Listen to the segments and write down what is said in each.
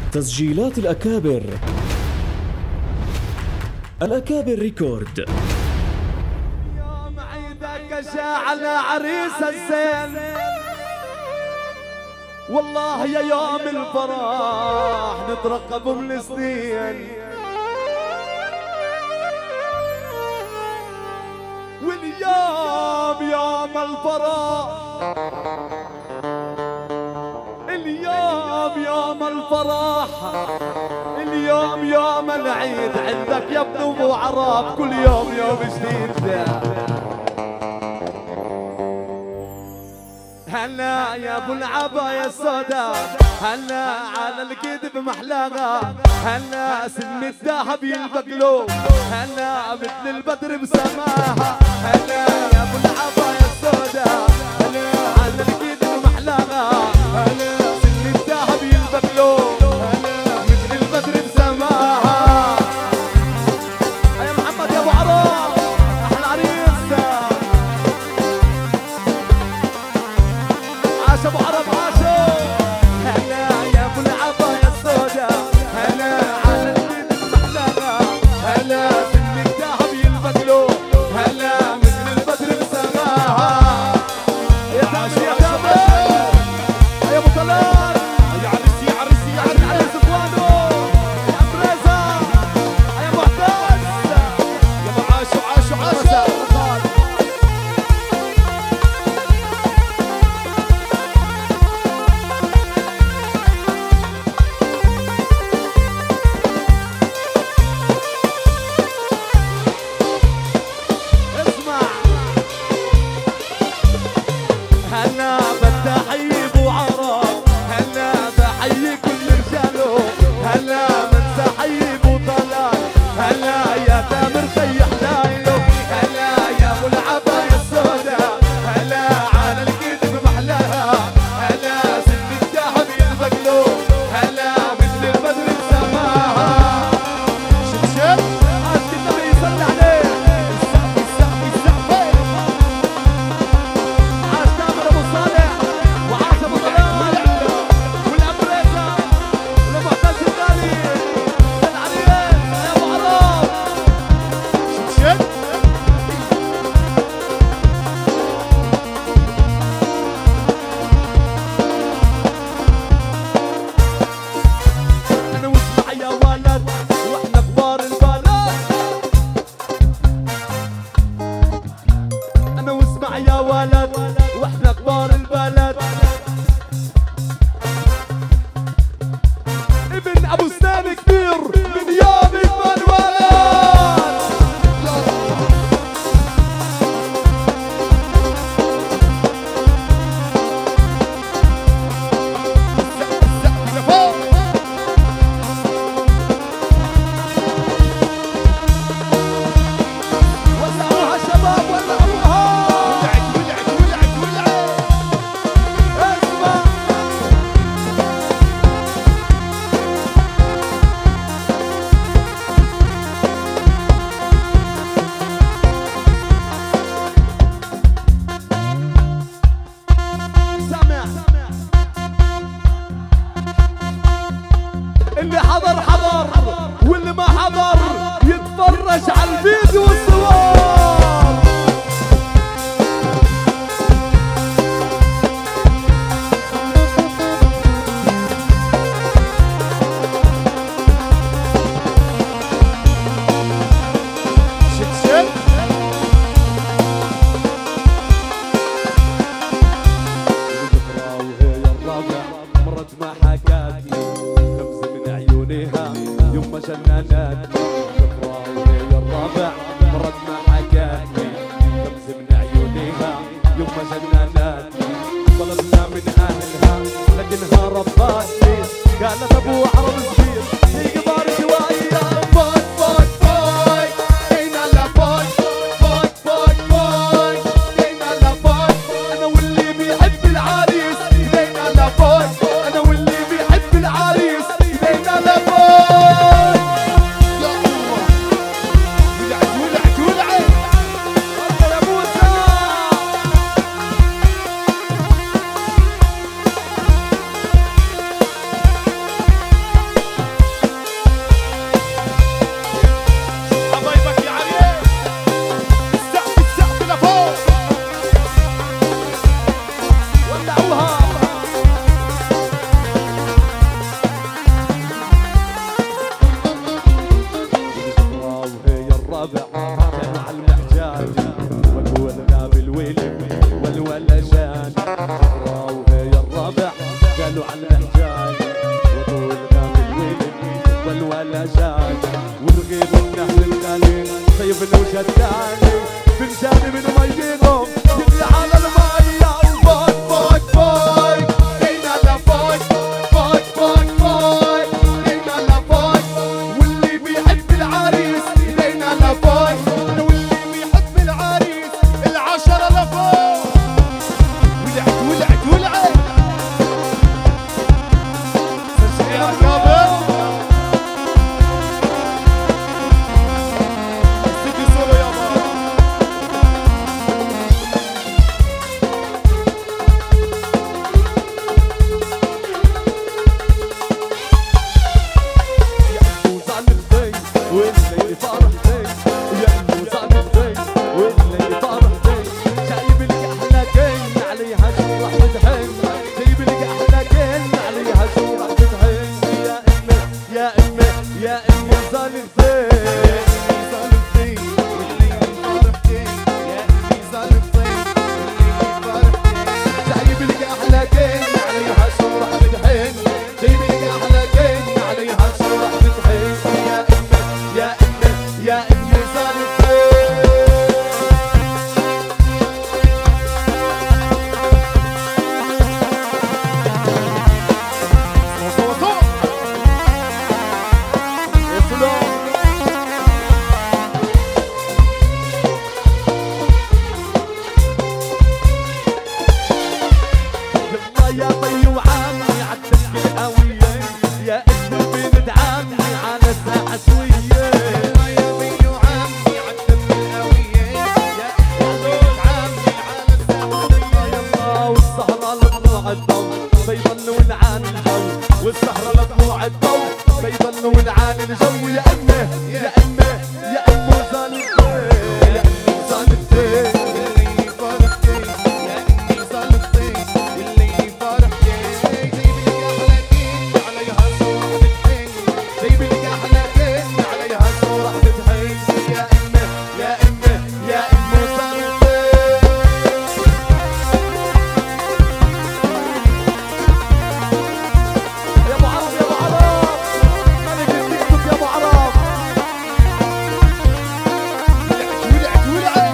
تسجيلات الأكابر. الأكابر ريكورد. يوم عيدك على عريس الزين، والله يا يوم الفرح نترقب من السنين، واليوم يوم الفرح، اليوم يوم الفرح، اليوم يوم العيد عندك يا ابن ابو عرب، كل يوم يوم جديد. هلا يا ابو العباية السوداء، هلا على الكذب محلاها، هلا سن الذهب يلبقلو، هلا مثل البدر بسماها، هلا يا ابو العباية السوداء، هلا على الكذب محلاها، هلا سن الذهب يلبقلو، هلا مثل البدر بسماها. يا محمد يا ابو عرب احلى عريس، عاش ابو عرب عاشو. هلا يا ابو العباية السوداء، هلا على الكذب محلاها، هلا سن الذهب يلبقلو، هلا مثل البدر بسماها. يا تامر يا تامر يا ابو طلال، يا عريسي يا عريسي يا عريسي يا زبوانو، يا بريزة يا معتز، يا ابو عاشو عاشو عاشو. هلا بتحيي ابو عرب، هلا بحيي كل رجاله، هلا من تحيي ابو طلال، هلا يا تامر خي حلايله، هلا يا ابو العباية السوداء، هلا على الكذب محلاها، هلا سن الذهب يلبقلو، هلا مثل البدر بسماها. شوف شوف عاشق النبي يصلي عليه، السقف السقف السقف. عاش تامر ابو صالح، وعاش ابو طلال، والابريزه، والمعتز الثاني، العريس يا ابو عرب. شوف شوف انا واسمع يا ولد واحنا كبار البلد، انا واسمع يا ولد واحنا كبار البلد، ابن ابو سنان كبير من يوم ما انولد. ولعوها شباب ولعوها، ولعت ولعت ولعت ولعت. اسمع سامع، اللي حضر حضر، واللي ما حضر يتفرج على الفيديو والصور. شت شت الذكرى وهي الرابع مرت ما حكاتني، لمس من عيونيها يوم ما جننتني. الذكرى وهي الرابع مرت ما حكاتني، لمس من عيونيها يوم ما جننتني. طلبنا من اهلها لكنها ربتني، قالت ابو عرب صغير في كبار شويه. فوق فوق فوق جينا لفوق، فوق فوق فوق جينا لفوق، انا واللي بيحب العريس جينا لفوق، انا واللي بيحب العريس جينا لفوق. يا الله ولعت ولعت ولعت. تفضل يا موسى. جاني وطولنا بالويل والولا جاني والغيب والنهر الغالي طيبنا وشداني بنجاني من ميهم يجري على المية وفوق فوق فوق جينا لفوق فوق فوق فوق جينا لفوق واللي بيحب العريس ايدينا لفوق واللي بيحب العريس العشرة لفوق ولعت ولعت ولعت يا كابر سيدي سولو يا بابا يا أمو زعلتي والليل فرحتي يا أمو زعلتي والليل فرحتي جايب لك أحلى كين عليها جرح بتحن جايب لك أحلى كين عليها جرح بتحن يا أمي يا أمي يا أمي زعلتي زعلتي والليل فرحتي يا أمي زعلتي والليل فرحتي جايب لك أحلى كين عليها جرح بتحن جايب لك أحلى كين عليها جرح بتحن يا أمي يا أمي يا أمي زعلتي يا بي وعمي عالدك القوية يا اسمي بندعمني على ساعة سوية يا بي وعمي عالدك القوية يا اسمي بندعمني على ساعة سوية يلا والسهرة لطلوع الضو بيضل ونعاني الجو والسهرة لطلوع الضو بيضل ونعاني الجو يا أمي يا أمي يا أمي زانتي يا أمي زانتي اللي فرحتي يا أمي زانتي اللي فرحتي جايب لك أحلى كين عليها صورة بتحن جايب لك أحلى كين عليها صورة بتحن يا أمي يا أمي يا أمي زانتي يا ابو عرب يا ابو عرب ملك التيك توك يا ابو عرب ولعت ولعت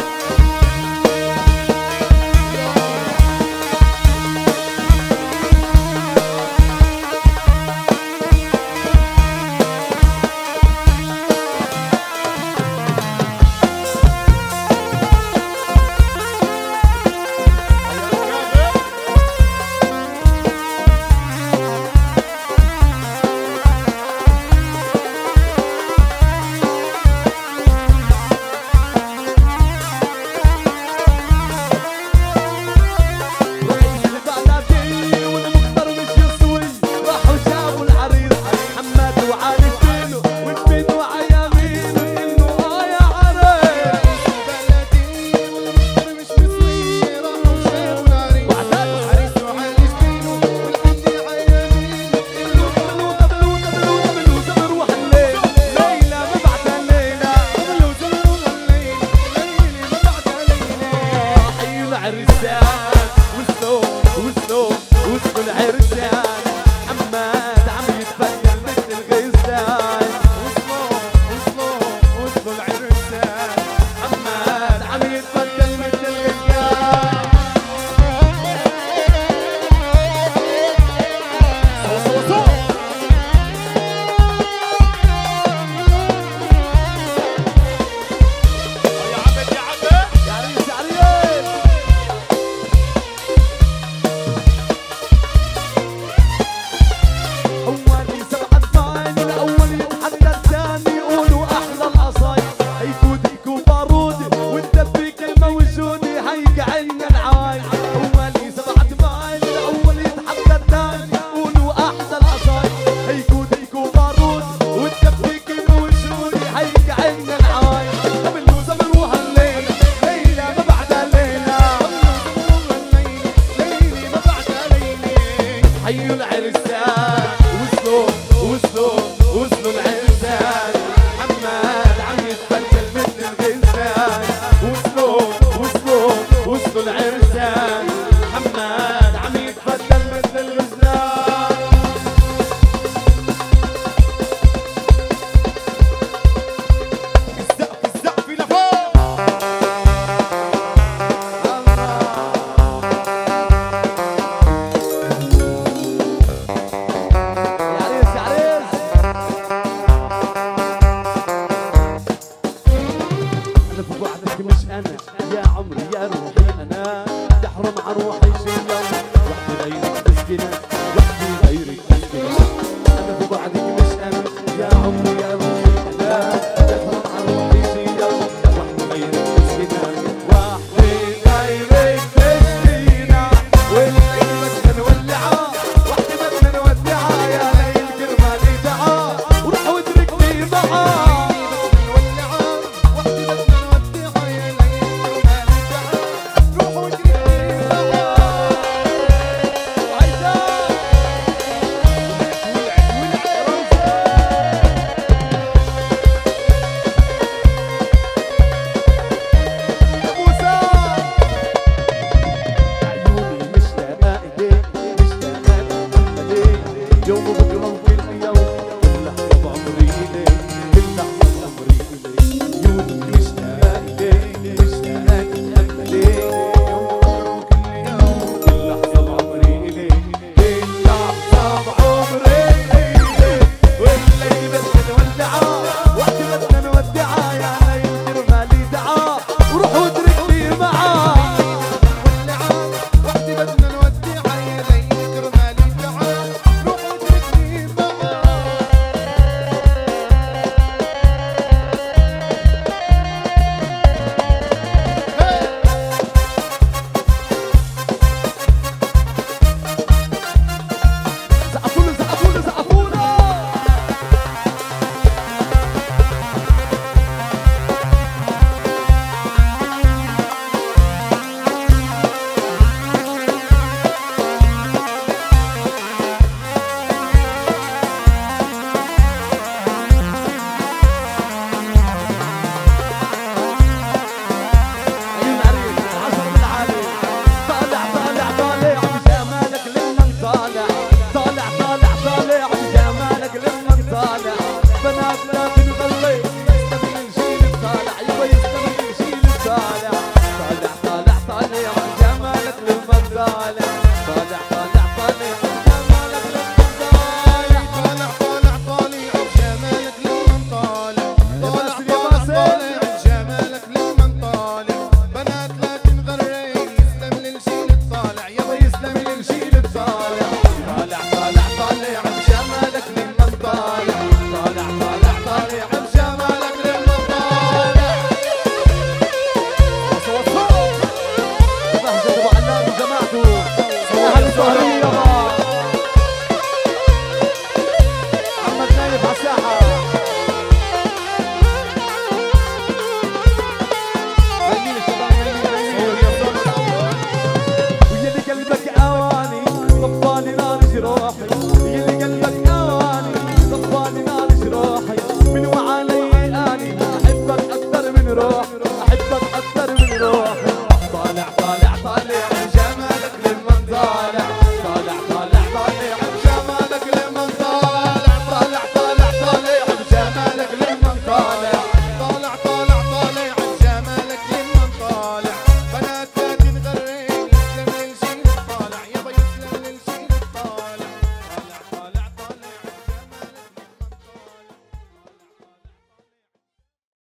حيوا العرسان وصلوا العرسان حماد عم يتبدل مثل الغزال وصلوا العرسان حماد عم يتبدل مثل الغزال يوم